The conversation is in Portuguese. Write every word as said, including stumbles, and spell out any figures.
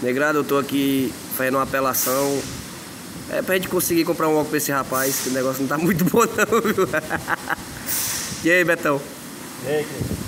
Negrado, eu tô aqui fazendo uma apelação. É pra gente conseguir comprar um óculos pra esse rapaz, que o negócio não tá muito bom não, viu? E aí, Betão? E aí, Cris?